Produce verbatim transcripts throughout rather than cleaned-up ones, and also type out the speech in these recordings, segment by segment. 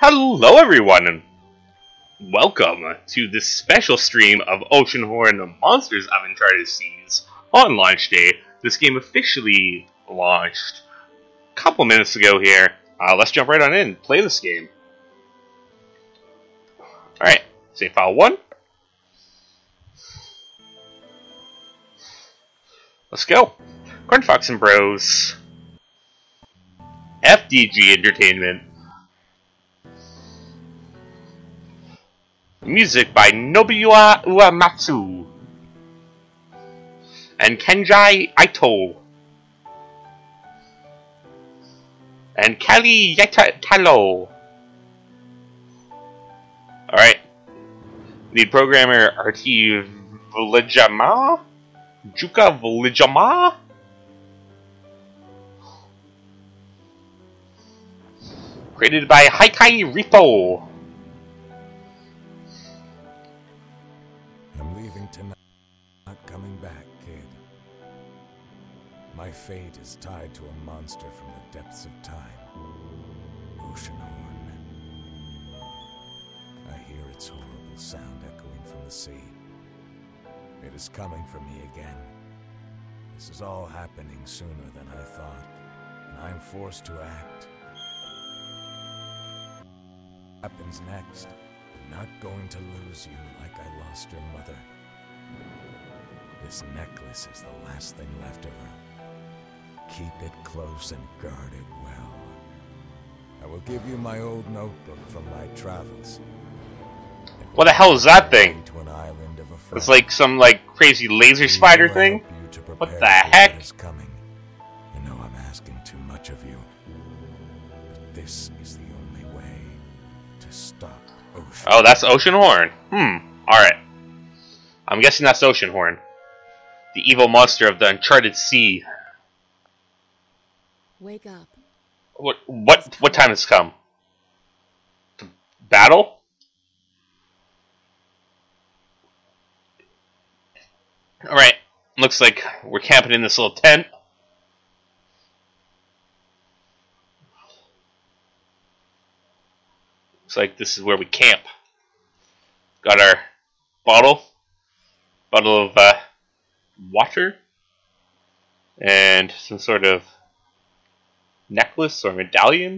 Hello everyone and welcome to this special stream of Oceanhorn Monsters of Uncharted Seas on launch day. This game officially launched a couple minutes ago here. Uh, let's jump right on in and play this game. Alright, save file one. Let's go. Corn Fox and Bros. F D G Entertainment. Music by Nobuya Uematsu and Kenji Ito and Kelly Yetalo. Alright. Lead programmer R T Villajama? Juka Villajama? Created by Haikai Repo. My fate is tied to a monster from the depths of time, Oceanhorn. I hear its horrible sound echoing from the sea. It is coming for me again. This is all happening sooner than I thought, and I'm forced to act. What happens next? I'm not going to lose you like I lost your mother. This necklace is the last thing left of her. Keep it close and guard it well. I will give you my old notebook from my travels. What the hell is that thing? To an island of a it's like some like crazy laser spider thing? What the heck? Is coming. I know I'm asking too much of you, but this is the only way to stop Ocean. Oh, that's Oceanhorn. Hmm. Alright. I'm guessing that's Oceanhorn. The evil monster of the Uncharted Sea. Wake up. What what what time has come? The battle? Alright. Looks like we're camping in this little tent. Looks like this is where we camp. Got our bottle. Bottle of uh, water. And some sort of necklace or medallion?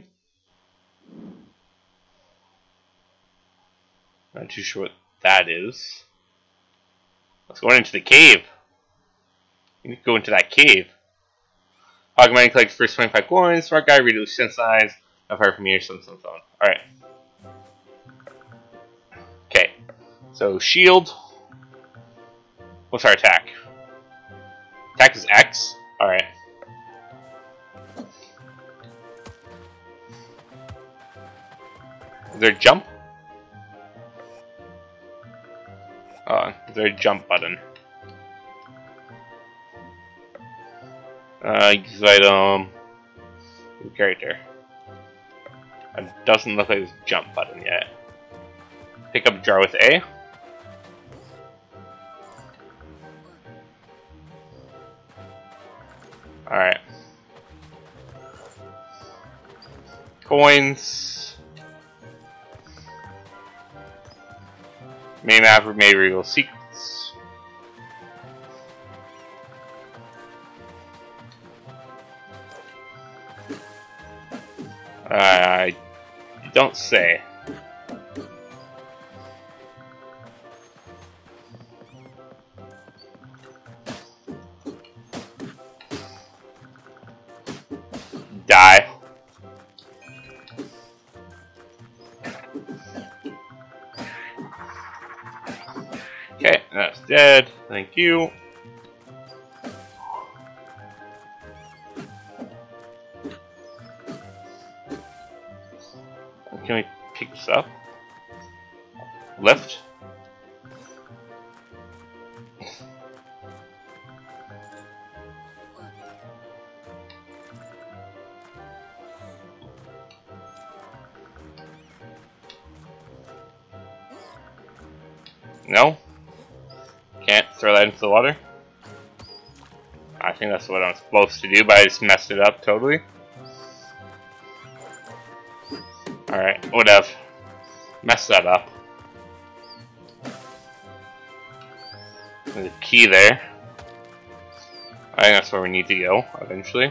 Not too sure what that is. Let's go into the cave. We need to go into that cave. Hogman collects first twenty-five coins. Smart guy, read the sense size. I've heard from here, so so so. Alright. Okay. So, shield. What's our attack? Attack is X? Alright. Is there a jump? Oh, is there a jump button? Uh, use item. New character. It doesn't look like there's a jump button yet. Pick up jar with A. Alright. Coins. Main map for May Regal Secrets. I uh, don't say. Die. Okay, that's dead. Thank you. Can we pick this up? Lift? No? Can't throw that into the water? I think that's what I'm supposed to do, but I just messed it up totally. Alright, whatever. Messed that up. There's a key there. I think that's where we need to go, eventually.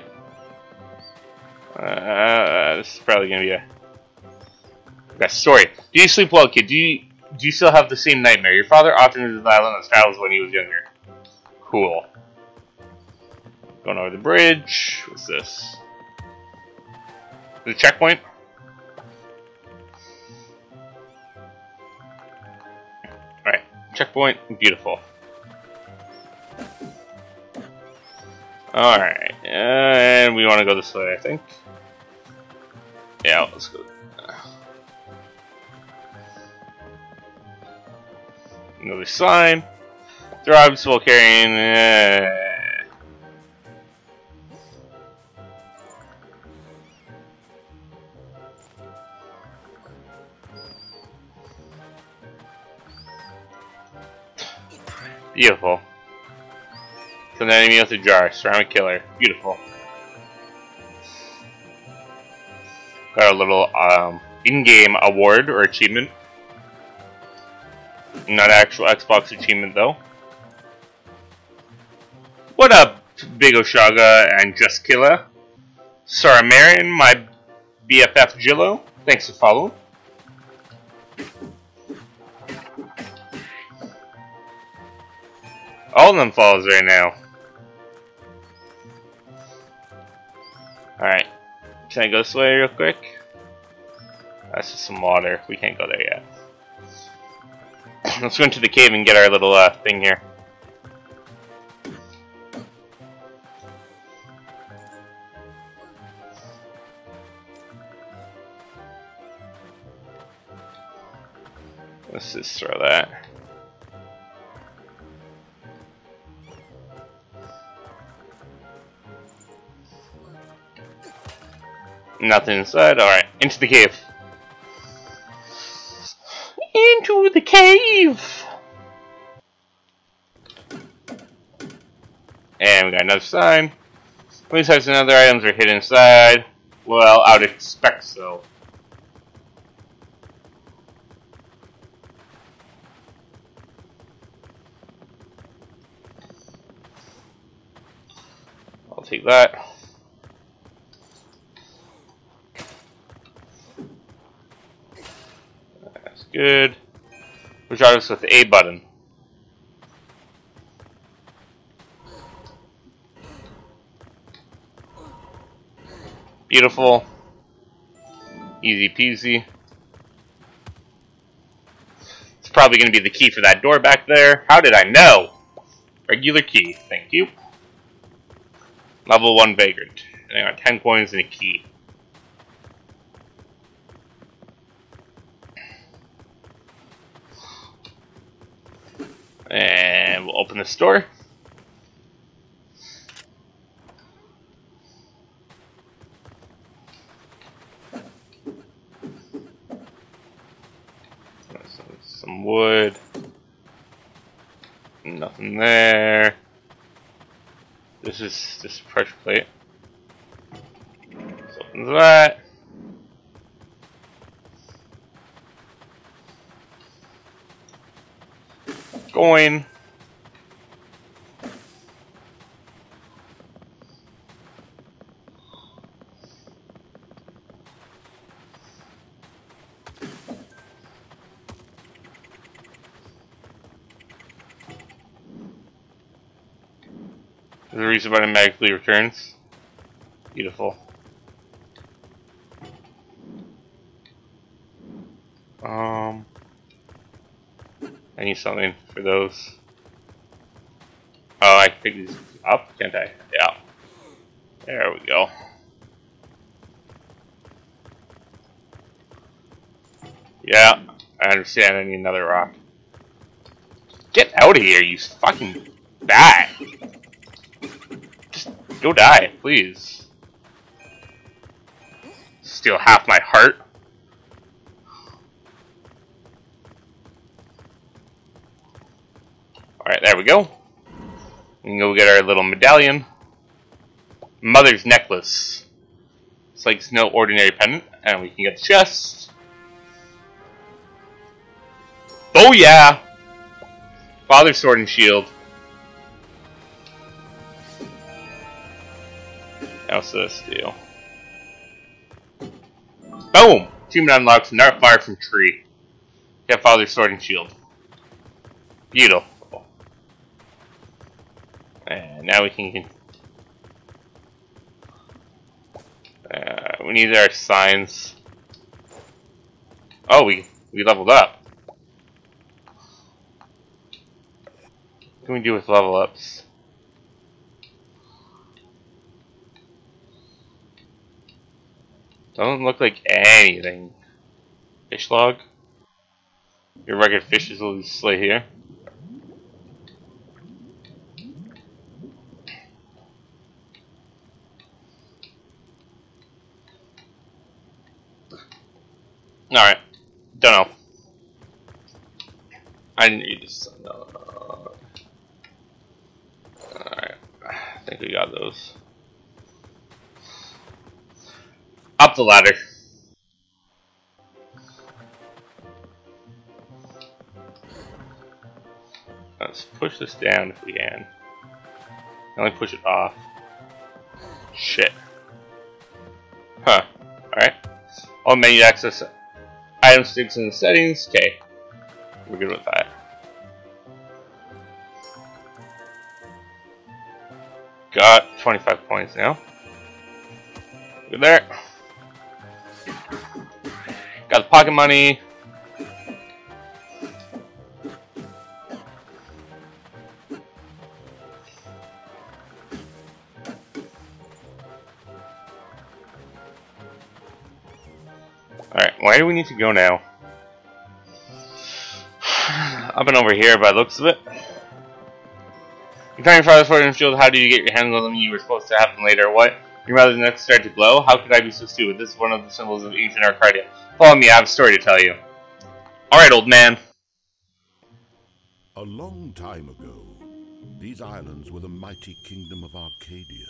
Uh, this is probably gonna be a best story. Do you sleep well, kid? Do you do you still have the same nightmare? Your father often visited the island as travels when he was younger. Cool. Going over the bridge. What's this? The checkpoint. All right, checkpoint. Beautiful. All right, and we want to go this way, I think. Yeah, let's go. Another sign. Thrives while carrying. Uh, Beautiful. So an enemy with a jar. Ceramic killer. Beautiful. Got a little um, in-game award or achievement. Not actual Xbox achievement though. What up, Big Oshaga and Just Killa? Sarah Marion, my B F F Jillo. Thanks for following. All of them follows right now. Alright. Can I go this way real quick? That's just some water. We can't go there yet. Let's go into the cave and get our little uh, thing here. Let's just throw that. Nothing inside. Alright, into the cave. Into the cave! And we got another sign. Police types and other items are hidden inside. Well, I would expect so. I'll take that. Good. Which are us with the A button. Beautiful. Easy peasy. It's probably going to be the key for that door back there. How did I know? Regular key. Thank you. Level one vagrant. And I got ten coins and a key. And we'll open this door. Some, some wood. Nothing there. This is this pressure plate. Let's open that. Going. The reason automatically returns. Beautiful. Um. I need something for those. Oh, I can pick these up, can't I? Yeah. There we go. Yeah, I understand. I need another rock. Get out of here, you fucking die. Just go die, please. Steal half my heart. Alright, there we go. We can go get our little medallion. Mother's necklace. It's like it's no ordinary pendant. And we can get the chest. Oh yeah! Father's Sword and Shield. Now what's this do? Boom! Achievement unlocks Nart Fire from Tree. Get Father's Sword and Shield. Beautiful. And now we can... Uh, we need our signs. Oh, we, we leveled up. What can we do with level ups? Doesn't look like anything. Fish log. Your record fishes will display here. Alright. Don't know. I didn't read this. No. Alright. I think we got those. Up the ladder. Let's push this down if we can. Only push it off. Shit. Huh. Alright. All menu access item sticks in the settings. Okay. We're good with that. Got twenty-five points now. Good there. Got the pocket money. Alright, where do we need to go now? Up and over here by the looks of it. You're trying to Father's Sword and Shield, how did you get your hands on them? You were supposed to have them later, what? Your mother's neck started to glow? How could I be so stupid? This is one of the symbols of ancient Arcadia. Follow me, I have a story to tell you. Alright, old man. A long time ago, these islands were the mighty kingdom of Arcadia.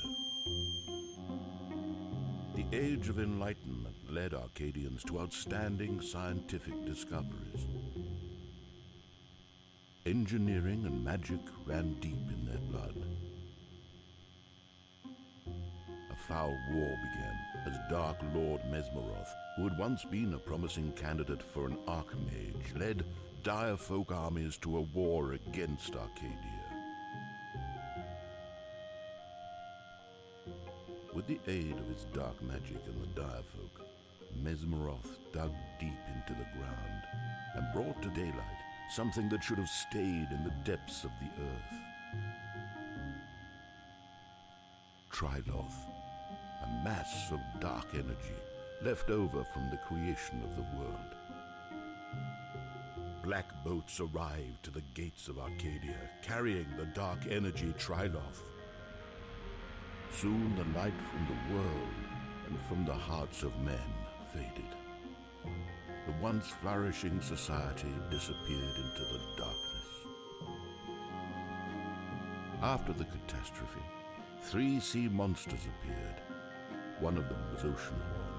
The Age of Enlightenment led Arcadians to outstanding scientific discoveries. Engineering and magic ran deep in their blood. A foul war began as Dark Lord Mesmeroth, who had once been a promising candidate for an Archmage, led dire folk armies to a war against Arcadia. With the aid of his dark magic and the dire folk, Mesmeroth dug deep into the ground and brought to daylight something that should have stayed in the depths of the earth. Trilith, a mass of dark energy left over from the creation of the world. Black boats arrived to the gates of Arcadia, carrying the dark energy Trilith. Soon the light from the world and from the hearts of men faded. The once flourishing society disappeared into the darkness. After the catastrophe, three sea monsters appeared. One of them was Oceanhorn.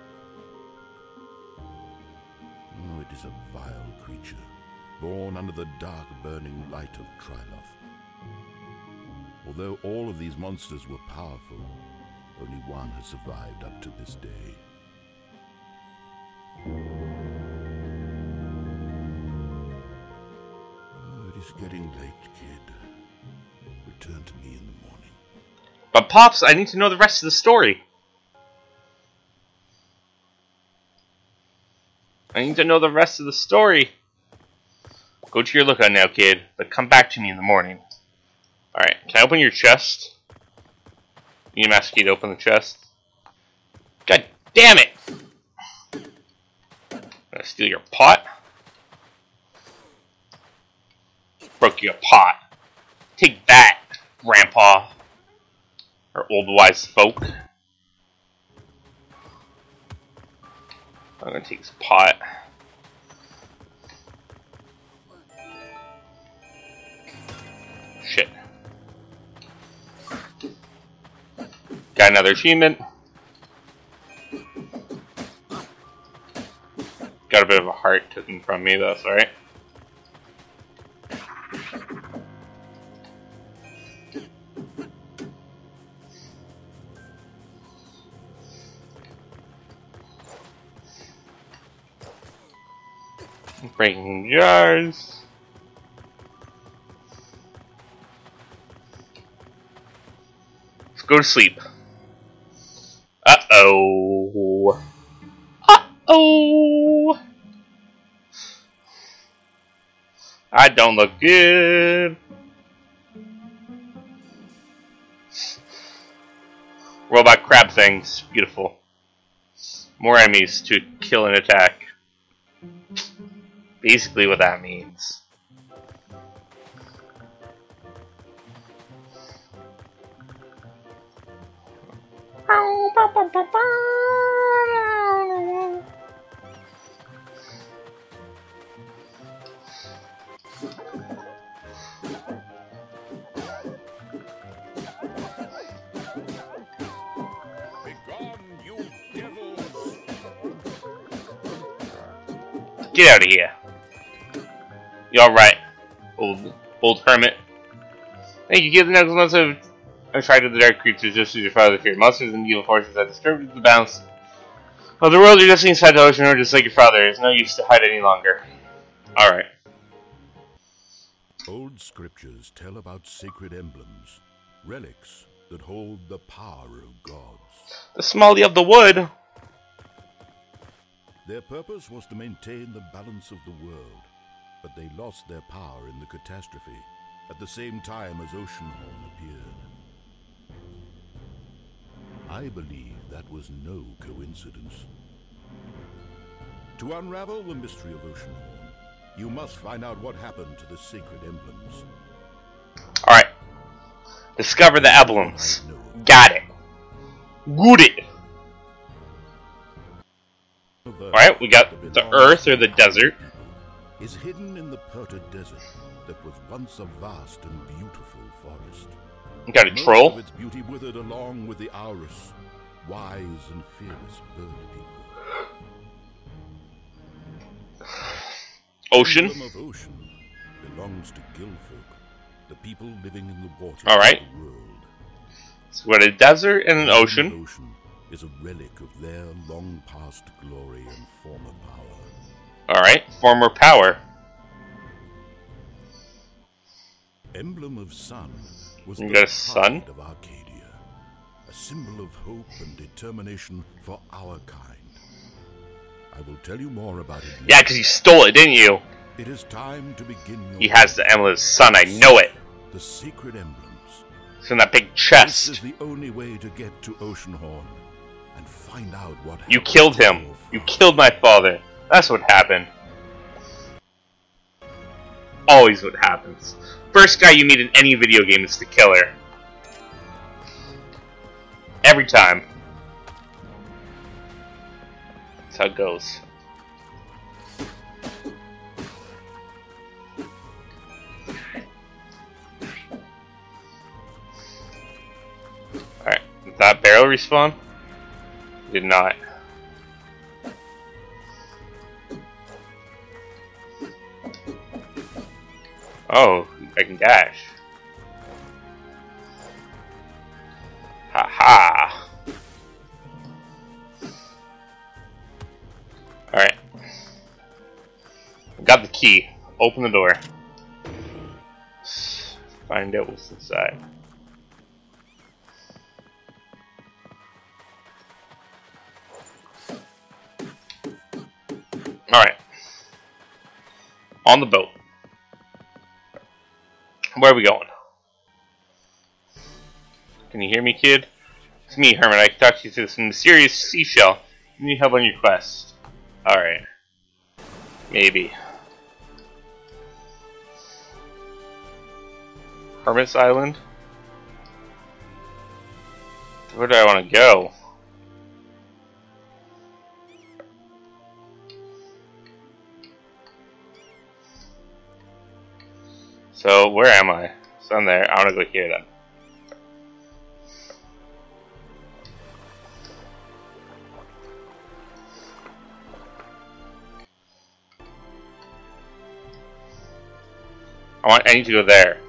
Oh, it is a vile creature, born under the dark burning light of Trilith. Although all of these monsters were powerful, only one has survived up to this day. Oh, it is getting late, kid. Return to me in the morning. But Pops, I need to know the rest of the story. I need to know the rest of the story. Go to your lookout now, kid, but come back to me in the morning. Alright, can I open your chest? You need a master key to open the chest. God damn it! I'm gonna steal your pot. Broke your pot. Take that, Grandpa. Or old wise folk. I'm gonna take this pot. Shit. Got another achievement. Got a bit of a heart taken from me, that's alright. Breaking jars. Let's go to sleep. Uh-oh. Uh-oh. I don't look good. Robot crab things. Beautiful. More enemies to kill and attack. Basically what that means. Get out of here. You alright, old old hermit? Thank you, give the next months of I tried to the dark creatures just as your father feared. Monsters and evil forces that disturbed the balance of the world. You're just inside the ocean, or just like your father. There's no use to hide any longer. Alright. Old scriptures tell about sacred emblems, relics that hold the power of gods. The smalley of the wood. Their purpose was to maintain the balance of the world, but they lost their power in the catastrophe at the same time as Oceanhorn appeared. I believe that was no coincidence. To unravel the mystery of Oceanhorn, you must find out what happened to the sacred emblems. Alright. Discover the emblems. Got it. Good it. Alright, we got the earth or the desert. Is hidden in the Purta Desert that was once a vast and beautiful forest. We got a Most troll. of its beauty withered along with the Aurus, wise and fearless bird people. Ocean. The emblem of ocean belongs to Gilfolk, the people living in the waters Alright. of the world. So we got a desert and an The ocean. ocean is a relic of their long past glory and former power. Alright, former power. Emblem of sun was You the got a sun? pride of Arcadia, a symbol of hope and determination for our kind. I will tell you more about it later. Yeah, because you stole it, didn't you? It is time to begin your He has the emblem of the sun, I know it. the secret emblems. It's in that big This chest. is the only way to get to Oceanhorn and find out what You happened killed to him. your You father. killed my father. That's what happened. Always what happens. First guy you meet in any video game is the killer. Every time. That's how it goes. Alright, did that barrel respawn? Did not. Oh, I can dash. Ha ha. Alright. Got the key. Open the door. Find out what's inside. Alright. On the boat. Where are we going? Can you hear me, kid? It's me, Hermit. I can talk to you through this mysterious seashell. You need help on your quest. Alright. Maybe. Hermit's Island? Where do I want to go? So, where am I? It's on there. I want to go here then. I want. I need to go there.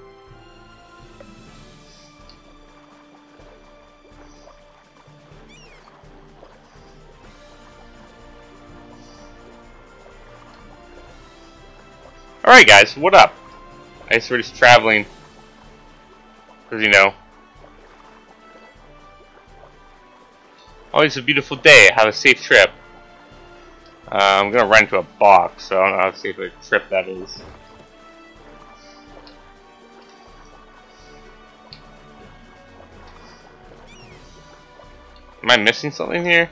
Alright guys, what up? I guess we're just traveling. Because, you know. Always a beautiful day. Have a safe trip. Uh, I'm gonna run into a box, so I don't know how safe a trip that is. Am I missing something here?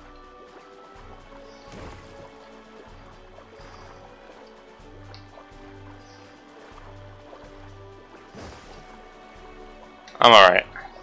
I'm alright.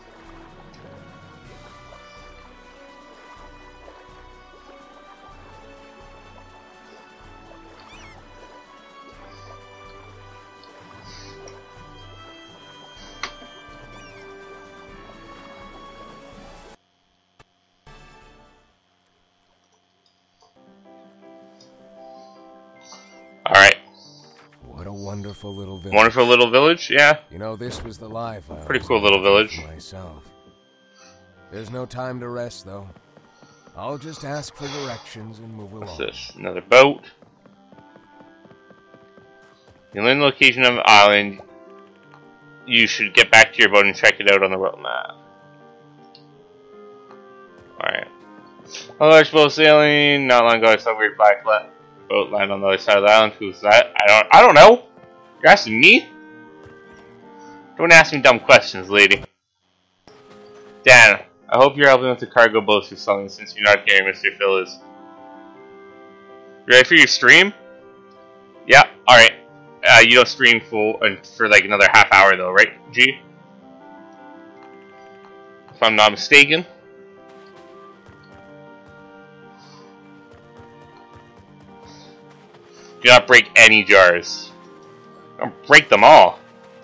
Alright. What a wonderful little village. Wonderful little village, yeah. You know, this was the life I Pretty was cool little village. for myself. There's no time to rest, though. I'll just ask for directions and move along. What's this? Another boat. You learn the location of the island. You should get back to your boat and check it out on the world map. Alright. A large boat sailing. Not long ago, I saw a weird black boat land on the other side of the island. Who's that? I don't. I don't know. You're asking me? Don't ask me dumb questions, lady. Dan, I hope you're helping with the cargo boats you're selling since you're not here, Mister Phyllis. You ready for your stream? Yeah. All right. Uh, you don't stream for uh, for like another half hour though, right, G? If I'm not mistaken. Do not break any jars. Don't break them all.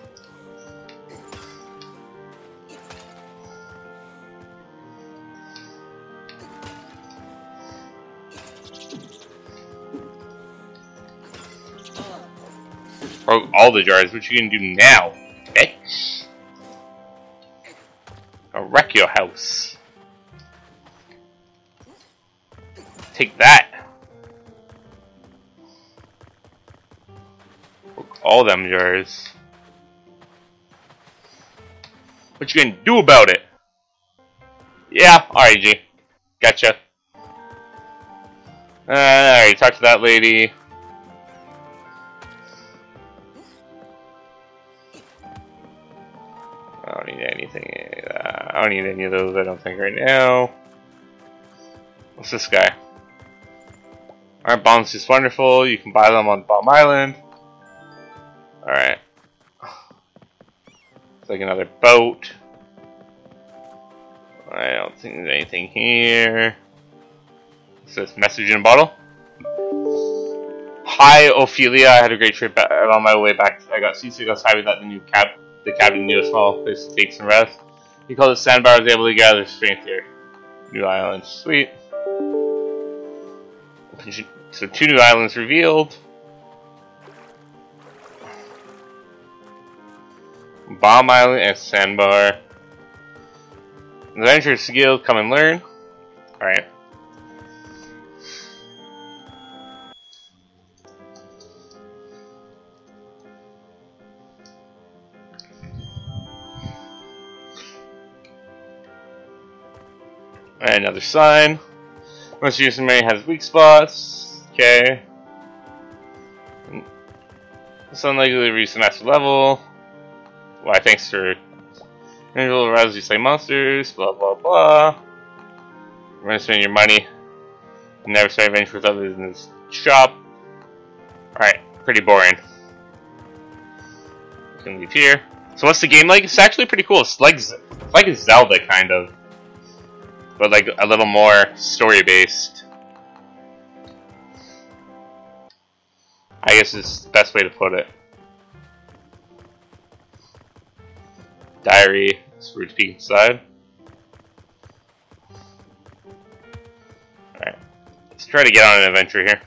Broke all the jars. What you gonna do now, bitch? I'll wreck your house. Take that. Broke all them jars. What you gonna do about it? Yeah, alright, G. Gotcha. Uh, alright, talk to that lady. I don't need anything. Uh, I don't need any of those, I don't think, right now. What's this guy? Aren't bombs just wonderful? You can buy them on Bomb Island. Alright. It's like another boat. I don't think there's anything here. What's this? Message in a bottle? Hi, Ophelia. I had a great trip on my way back. I got seasick. I was happy that the new cab, the cabin knew a small place to take some rest. He called it Sandbar. I was able to gather strength here. New island. Sweet. So two new islands revealed. Bomb Island and Sandbar. Adventurers Guild, come and learn. Alright. And another sign. Most user may has weak spots. Okay. It's unlikely to reach the master level. Why, thanks for individual arousal, you slay monsters, blah blah blah. You're gonna spend your money. You never start adventure with others in this shop. Alright, pretty boring. You can leave here. So what's the game like? It's actually pretty cool. It's like, it's like a Zelda kind of. But like a little more story based. I guess is the best way to put it. Diary, so we're to peek inside. Alright, let's try to get on an adventure here.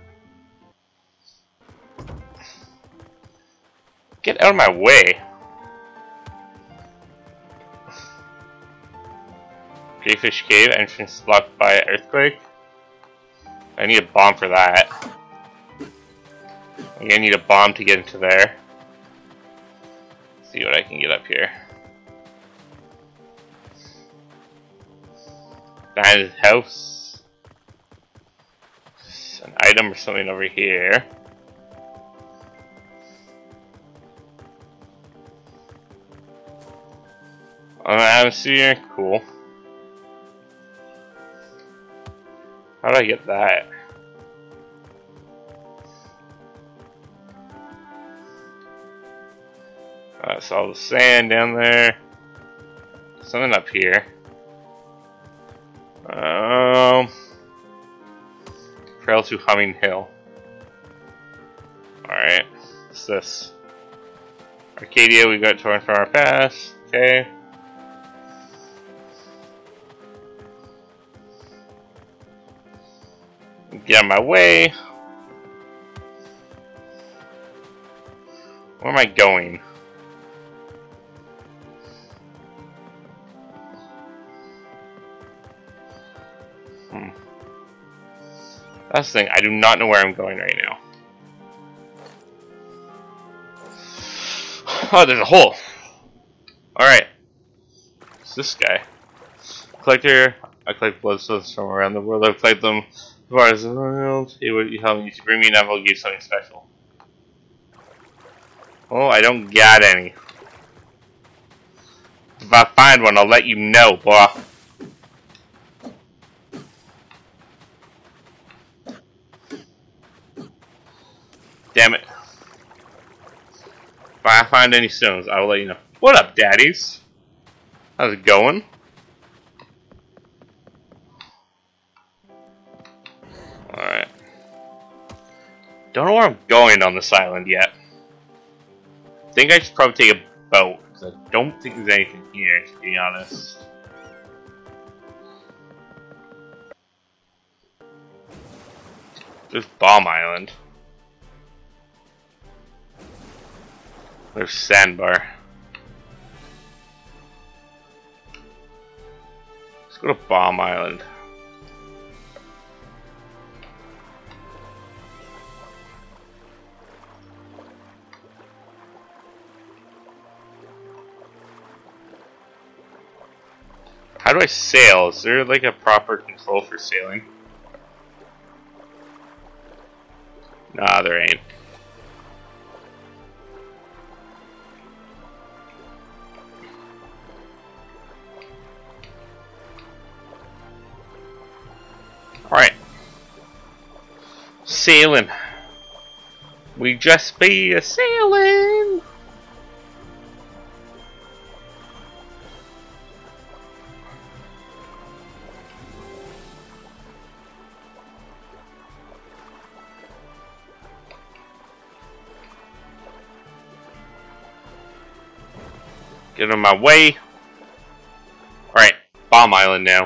Get out of my way. Greyfish Cave, entrance blocked by earthquake. I need a bomb for that. I'm gonna need a bomb to get into there. See what I can get up here. That is house. An item or something over here. Oh, atmosphere, cool. How do I get that? That's all the sand down there. Something up here. Um, Trail to Humming Hill. Alright, what's this? Arcadia, we got torn from our past. Okay. Get out of my way. Where am I going? Hmm. That's the thing, I do not know where I'm going right now. Oh, there's a hole. Alright. It's this guy. Collector, I collect bloodstones from around the world. I've collected them as far as the world. It would help you to bring me enough, I'll give you something special. Oh, I don't got any. If I find one, I'll let you know, boy. Damn it. If I find any stones, I will let you know. What up, daddies? How's it going? Alright. Don't know where I'm going on this island yet. I think I should probably take a boat, because I don't think there's anything here, to be honest. There's Bomb Island. There's Sandbar. Let's go to Bomb Island. How do I sail? Is there like a proper control for sailing? Nah, there ain't. Alright. Sailing. We just be a sailing. Get on my way. Alright, Bomb Island now.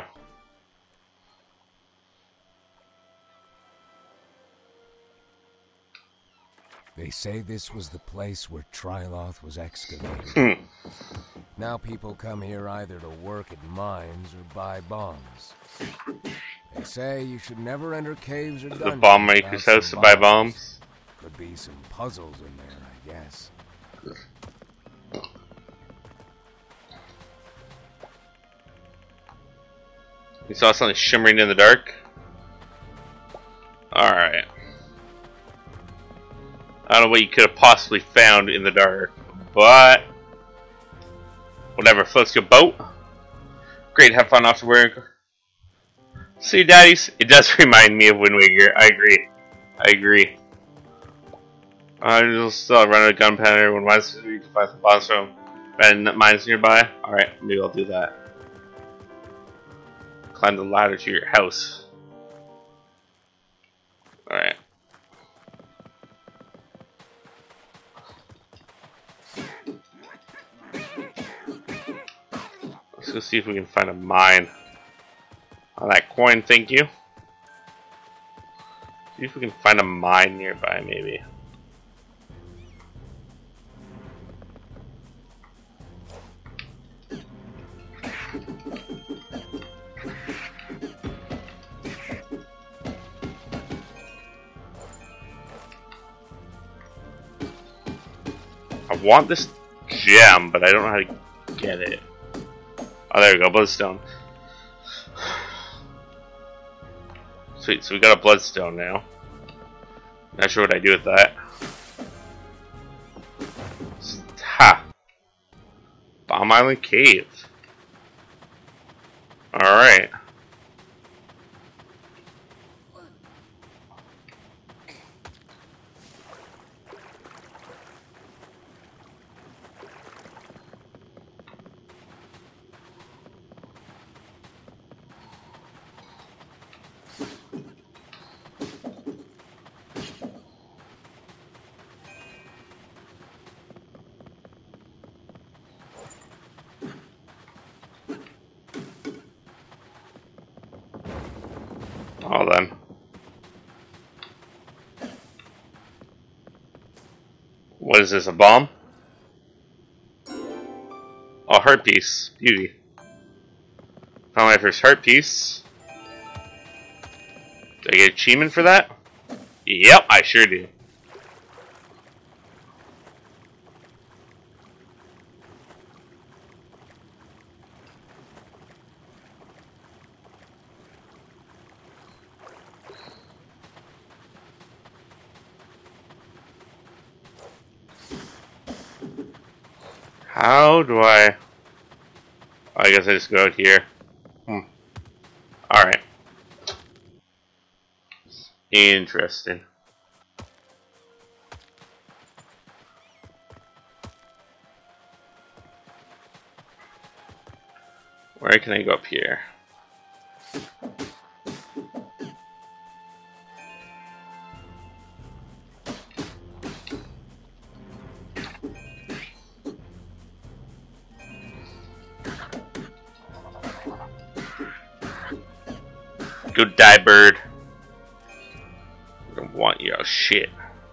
They say this was the place where Tryloth was excavated. Hmm. Now people come here either to work at mines or buy bombs. They say you should never enter caves or dungeons. The bomb maker's house to buy bombs. Could be some puzzles in there, I guess. You saw something shimmering in the dark? Alright. I don't know what you could have possibly found in the dark, but whatever, floats your boat. Great, have fun off to work. See, daddies, it does remind me of Wind Waker. I agree. I agree. I will still run a gunpowder when mines we can find some bombs from and mines nearby. Alright, maybe I'll do that. Climb the ladder to your house. Alright. Let's go see if we can find a mine. On that coin, thank you. See if we can find a mine nearby, maybe. I want this gem, but I don't know how to get it. Oh, there we go, bloodstone. Sweet, so we got a bloodstone now. Not sure what I do with that. Ha! Bomb Island Cave. Alright. Oh, then. What is this, a bomb? Oh, heart piece. Beauty. Found my first heart piece. Do I get achievement for that? Yep, I sure do. How do I... I guess I just go out here. Hmm. Alright. Interesting. Where can I go up here? Go die, bird. I don't want your shit.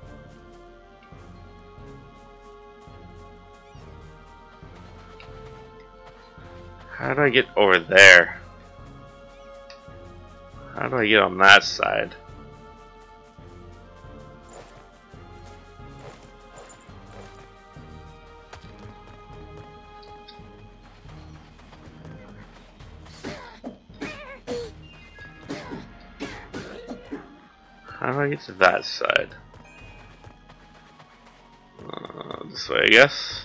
How do I get over there? How do I get on that side? How do I get to that side? Uh, this way, I guess.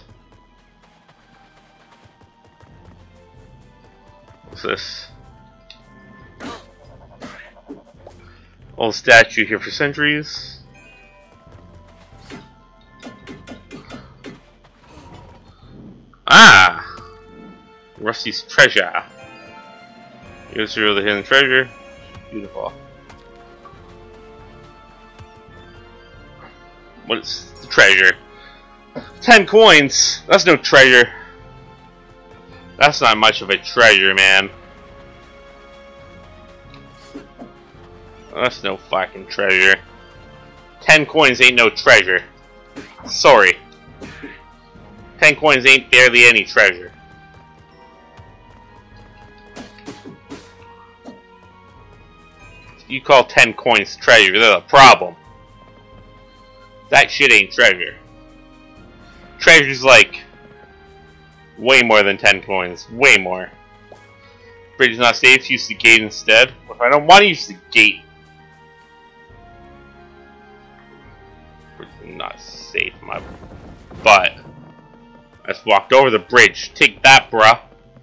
What's this? Old statue here for centuries. Ah! Rusty's treasure. Here's the hidden treasure. Beautiful. What's the treasure? Ten coins! That's no treasure. That's not much of a treasure, man. That's no fucking treasure. Ten coins ain't no treasure. Sorry. Ten coins ain't barely any treasure. You call ten coins treasure, there's a problem. That shit ain't treasure. Treasure's like way more than ten coins. Way more. Bridge is not safe, use the gate instead. If I don't want to use the gate. Bridge is not safe, my butt. I just walked over the bridge. Take that, bruh.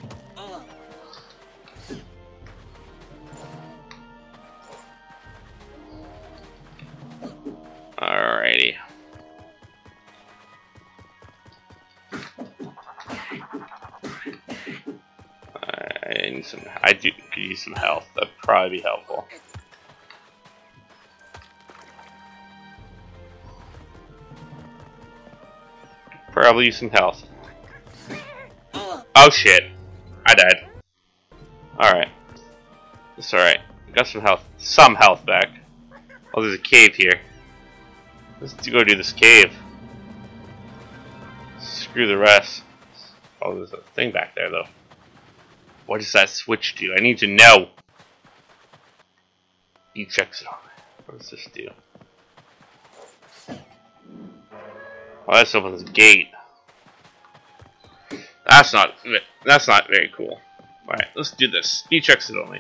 Alrighty. I need some. I do could use some health. That'd probably be helpful. Probably use some health. Oh shit! I died. Alright. It's alright. Got some health. Some health back. Oh, there's a cave here. Let's go do this cave. Screw the rest. Oh, there's a thing back there, though. What does that switch do? I need to know. E-check zone. What does this do? Oh, this opens the gate. That's not. That's not very cool. All right, let's do this. Speech exit only.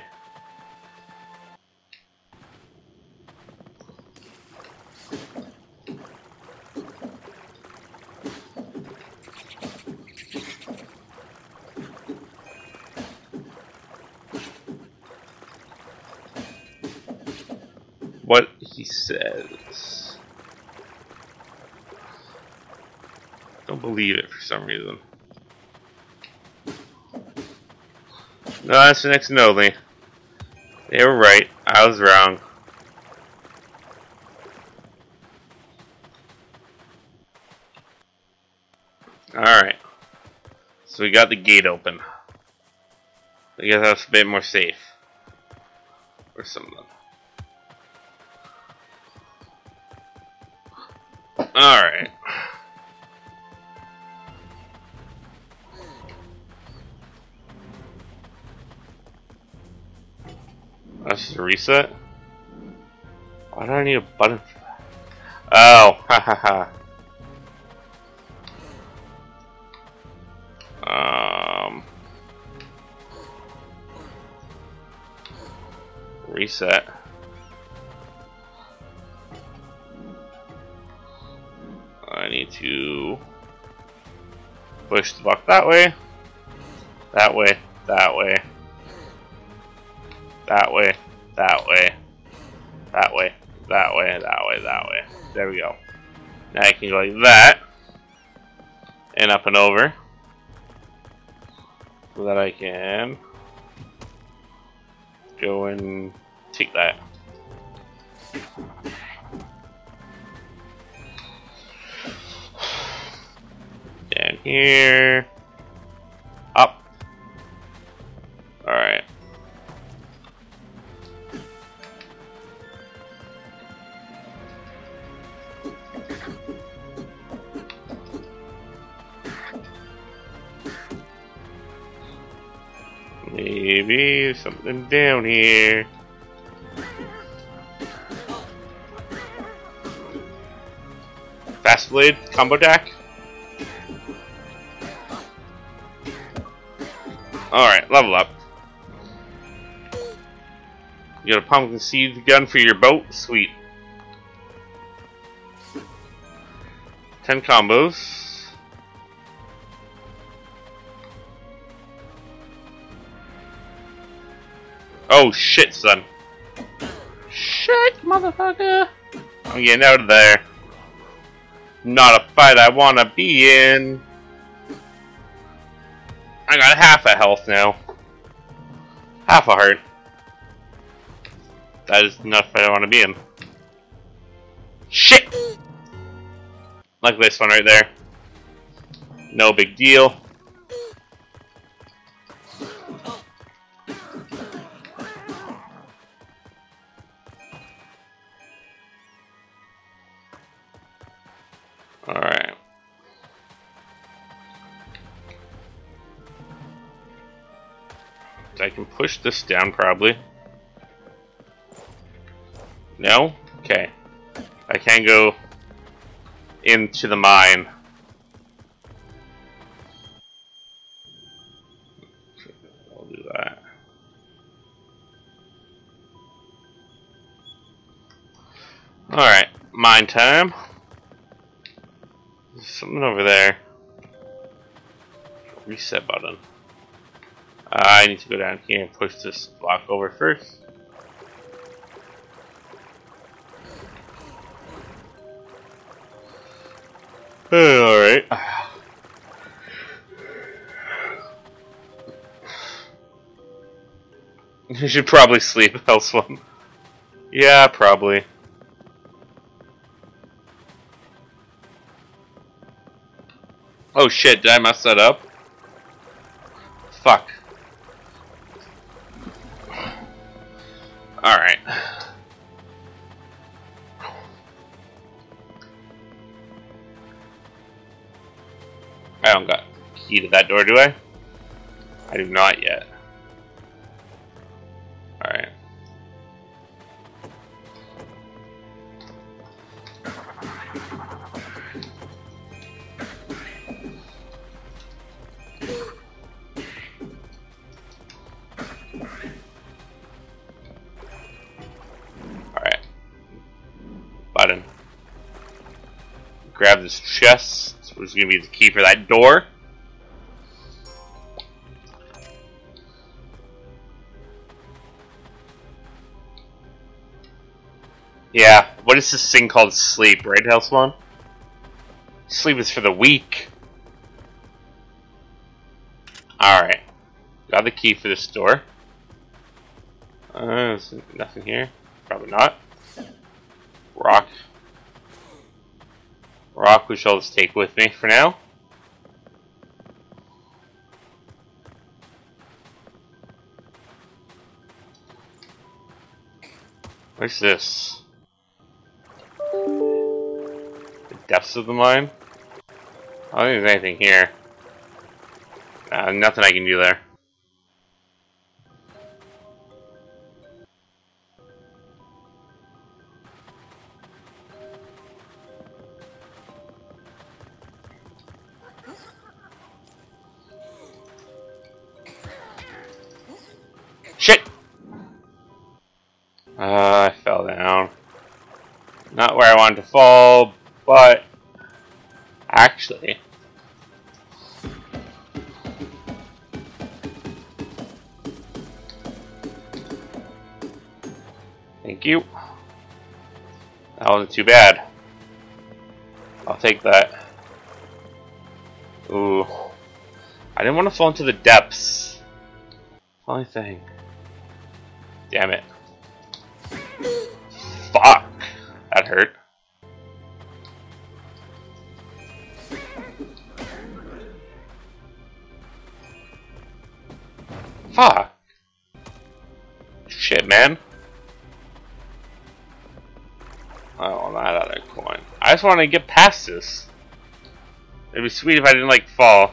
What he says. Don't believe it for some reason. No, that's an X and only. They were right. I was wrong. Alright. So we got the gate open. I guess that's a bit more safe. Or something. Alright. That's just a reset? Why do I need a button for that? Oh, ha ha ha. Um. Reset. I need to push the block that way, that way, that way, that way, that way, that way, that way, that way, that way. There we go. Now I can go like that, and up and over, so that I can go and take that. Down here, up. All right. Maybe something down here. Fast blade combo deck. Alright, level up. You got a pumpkin seed gun for your boat? Sweet. Ten combos. Oh shit, son. Shit, motherfucker. I'm getting out of there. Not a fight I wanna be in. I got half a health now. Half a heart. That is not a fight I wanna be in. Shit! Like this one right there. No big deal. Alright. I can push this down probably. No? Okay. I can't go into the mine. I'll do that. Alright, mine time. There's something over there. Reset button. Uh, I need to go down here and push this block over first. Alright. You should probably sleep, elsewhere. Yeah, probably. Oh shit, did I mess that up? Fuck. Alright. I don't got a key to that door, do I? I do not yet. Alright. grab this chest, which is going to be the key for that door. Yeah, what is this thing called sleep, right, Hellspawn? Sleep is for the weak. Alright. Got the key for this door. Uh, there's nothing here. Probably not. Rock. Rock, which I'll just take with me for now. What's this? The depths of the mine? I don't think there's anything here. Uh, nothing I can do there. Shit! Uh, I fell down. Not where I wanted to fall, but actually, thank you. That wasn't too bad. I'll take that. Ooh. I didn't want to fall into the depths. Only thing. Damn it. Fuck. That hurt. Fuck. Shit, man. I don't want that other coin. I just want to get past this. It'd be sweet if I didn't, like, fall.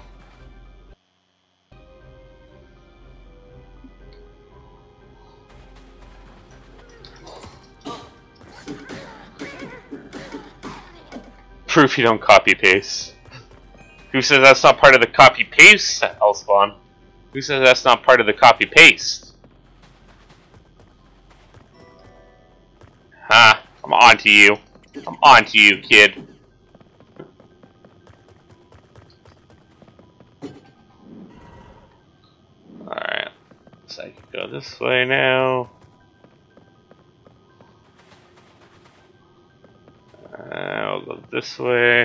Proof you don't copy paste. Who says that's not part of the copy paste, Hellspawn? Who says that's not part of the copy paste? Ha! I'm on to you. I'm on to you, kid. Alright. So I can go this way now. Uh, I'll go this way.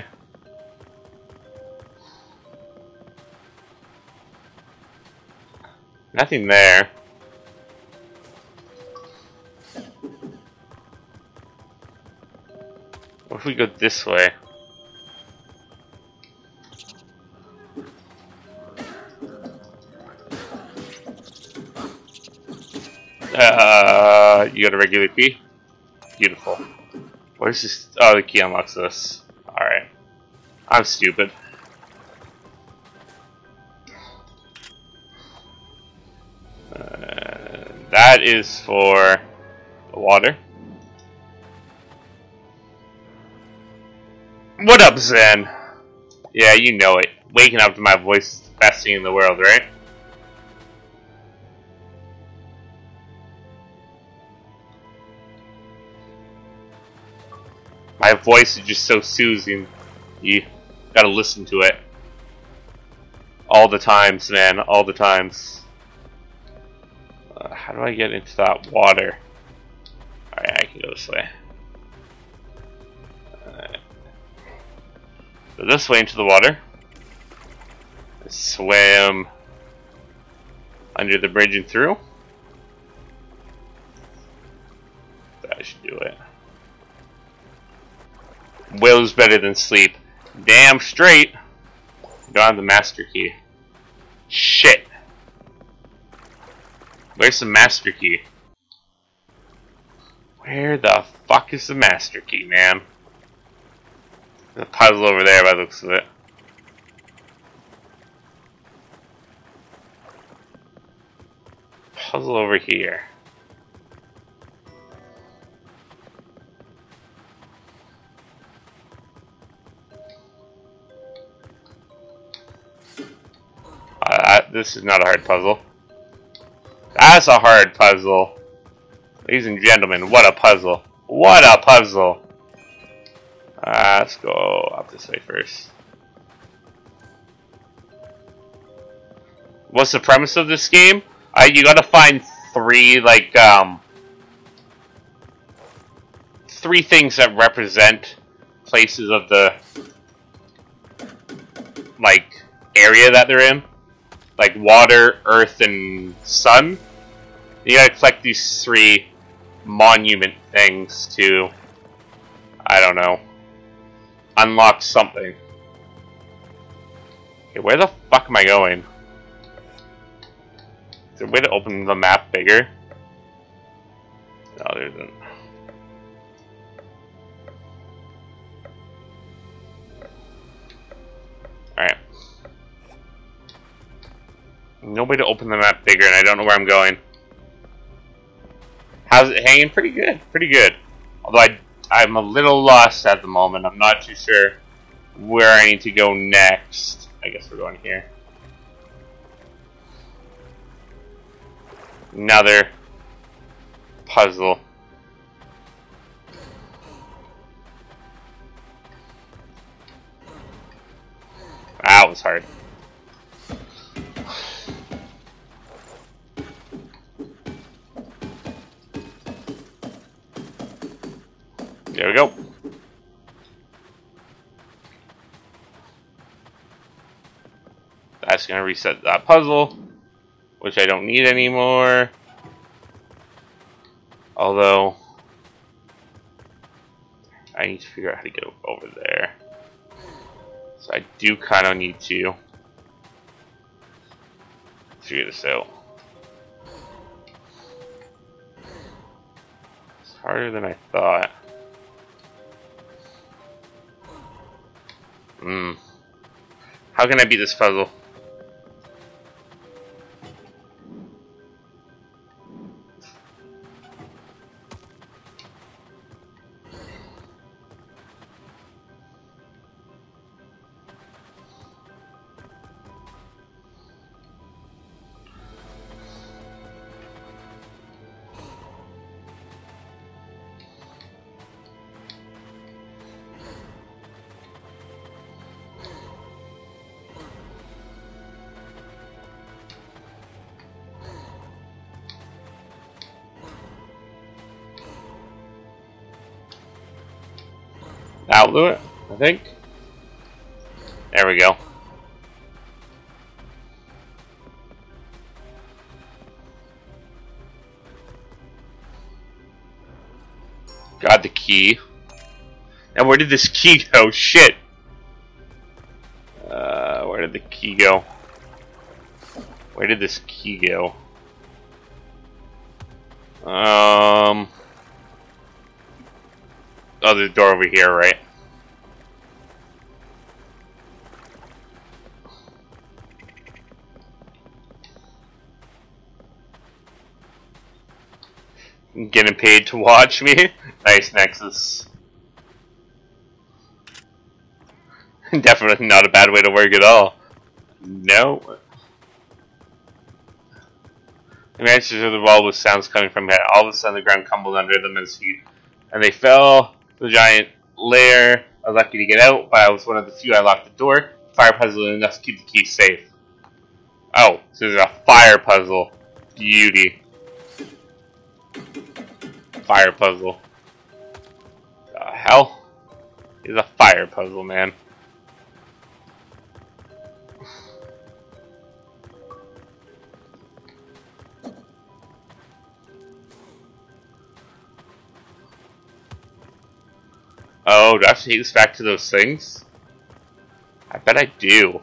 Nothing there. What if we go this way? Uh, you got a regular key? Beautiful. What is this? Oh, the key unlocks this. Alright. I'm stupid. Uh, that is for the water. What up, Zen? Yeah, you know it. Waking up to my voice is the best thing in the world, right? My voice is just so soothing. You gotta listen to it. All the times, man. All the times. Uh, how do I get into that water? Alright, I can go this way. Alright. Go this way into the water. Swim under the bridge and through. That should do it. Will's better than sleep. Damn straight. Don't have the master key. Shit. Where's the master key? Where the fuck is the master key, man? There's a puzzle over there by the looks of it. Puzzle over here. Uh, this is not a hard puzzle. That's a hard puzzle. Ladies and gentlemen, what a puzzle. What a puzzle. Uh, let's go up this way first. What's the premise of this game? Uh, you gotta find three, like, um... three things that represent places of the, like, area that they're in. Like water, earth, and sun. You gotta collect these three monument things to, I don't know, unlock something. Okay, where the fuck am I going? Is there a way to open the map bigger? No, there isn't. Alright. No way to open the map bigger, and I don't know where I'm going. How's it hanging? Pretty good. Pretty good. Although I, I'm a little lost at the moment. I'm not too sure where I need to go next. I guess we're going here. Another puzzle. That was hard. There we go. That's gonna reset that puzzle, which I don't need anymore. Although, I need to figure out how to get over there. So I do kind of need to figure this out. It's harder than I thought. Hmm. How can I beat this puzzle? That'll do it, I think. There we go. Got the key. Now where did this key go? Shit. Uh, where did the key go? Where did this key go? Um. Oh, there's a door over here, right? Getting paid to watch me? Nice, Nexus. Definitely not a bad way to work at all. No. The answer to the wall with sounds coming from here. All of a sudden the ground crumbled under them as he and they fell to the giant lair. I was lucky to get out, but I was one of the few. I locked the door. Fire puzzle enough to keep the key safe. Oh, so there's a fire puzzle. Beauty. Fire puzzle. The hell is a fire puzzle, man? Oh, do I have to take this back to those things? I bet I do.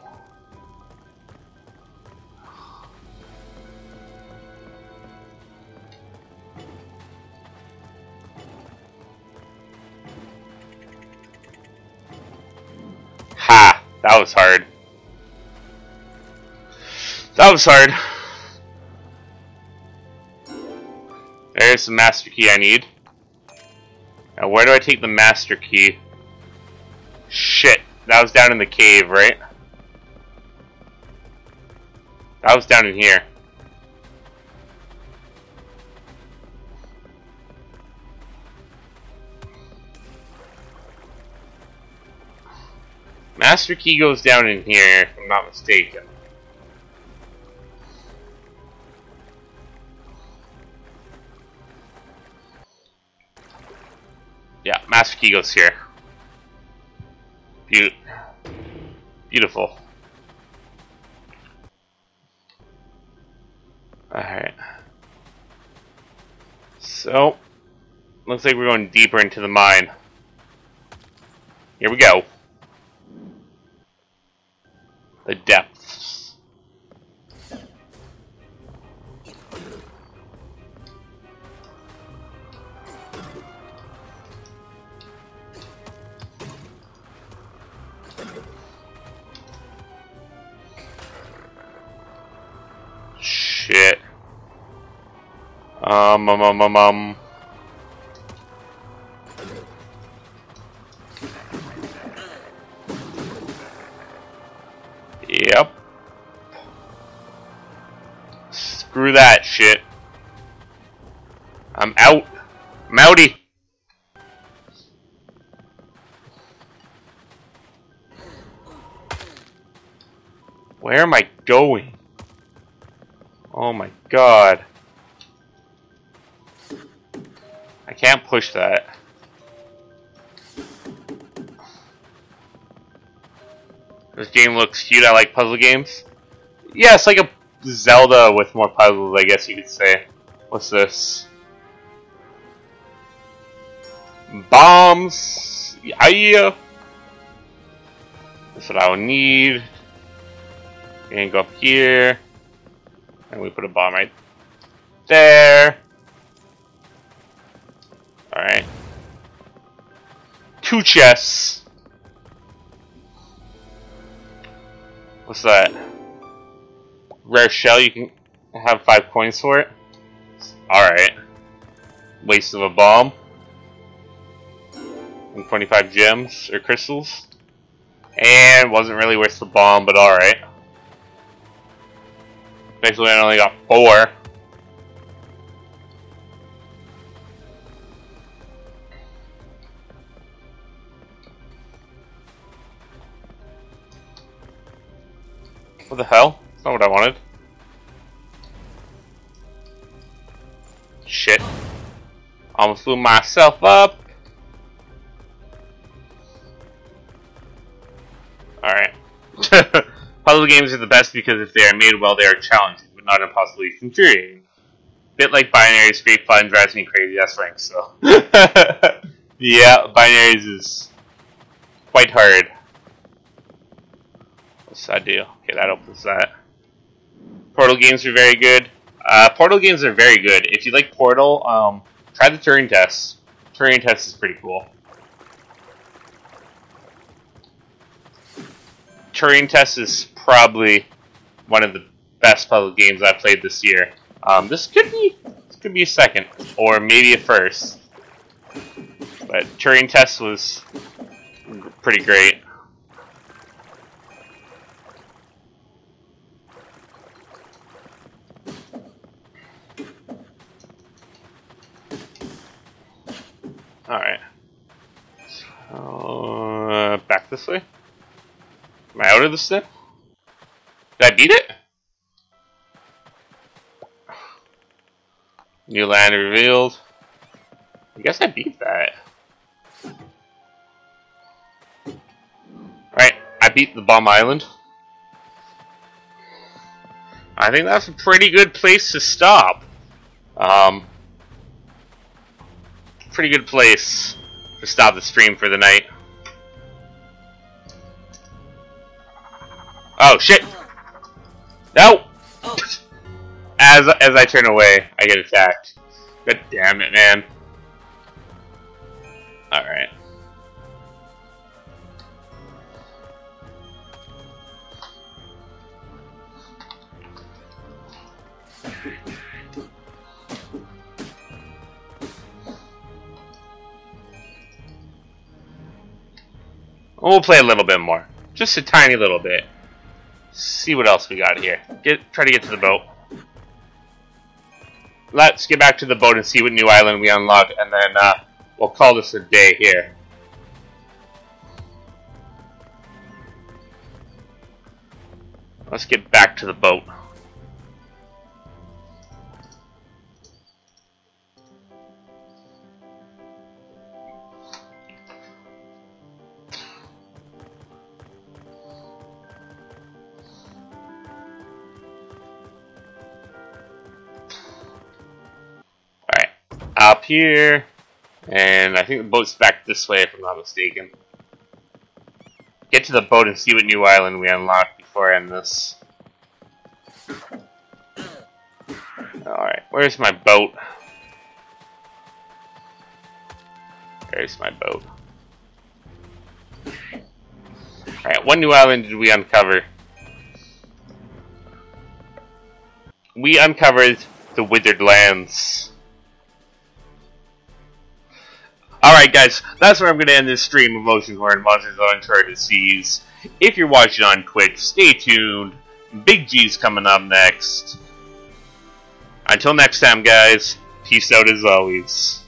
Ha! That was hard. That was hard. There's the master key I need. Now where do I take the master key? Shit, that was down in the cave, right? That was down in here. Master Key goes down in here, if I'm not mistaken. Yeah, Master Key goes here. Be beautiful. Alright. So, looks like we're going deeper into the mine. Here we go. The depths. Shit. Um, um, um, um, um. Yep. Screw that shit. I'm out. I'm outie. Where am I going? Oh my god. I can't push that. This game looks cute. I like puzzle games. Yeah, it's like a Zelda with more puzzles, I guess you could say. What's this? Bombs. Yeah. That's what I would need. And go up here. And we put a bomb right there. Alright. Two chests. What's that? Rare shell, you can have five coins for it. Alright. Waste of a bomb. And twenty-five gems or crystals. And wasn't really worth the bomb, but alright. Basically, I only got four. What the hell? That's not what I wanted. Shit. Almost blew myself up. Alright. Puzzle games are the best because if they are made well, they are challenging, but not impossibly infuriating. Bit like Binaries, great fun, drives me crazy, that's Frank, so. Yeah, Binaries is quite hard. What's that do? Okay, that opens that. Portal games are very good. Uh, Portal games are very good. If you like Portal, um, try the Turing test. Turing test is pretty cool. Turing test is probably one of the best puzzle games I've played this year. Um, this could be this could be a second, or maybe a first. But Turing test was pretty great. Alright. So, uh, back this way? Am I out of this step? Did I beat it? New land revealed. I guess I beat that. Right, I beat the Bomb Island. I think that's a pretty good place to stop. Um... Pretty good place to stop the stream for the night. Oh shit! No! As as I turn away, I get attacked. God damn it, man! All right. We'll play a little bit more. Just a tiny little bit. See what else we got here. Get try to get to the boat. Let's get back to the boat and see what new island we unlock, and then uh, we'll call this a day here. Let's get back to the boat. Alright, up here, and I think the boat's back this way if I'm not mistaken. Get to the boat and see what new island we unlock before I end this. Alright, where's my boat? There's my boat. Alright, what new island did we uncover? We uncovered the Withered Lands. Alright guys, that's where I'm going to end this stream of Oceanhorn Monsters of Uncharted Seas. If you're watching on Twitch, stay tuned. Big G's coming up next. Until next time guys, peace out as always.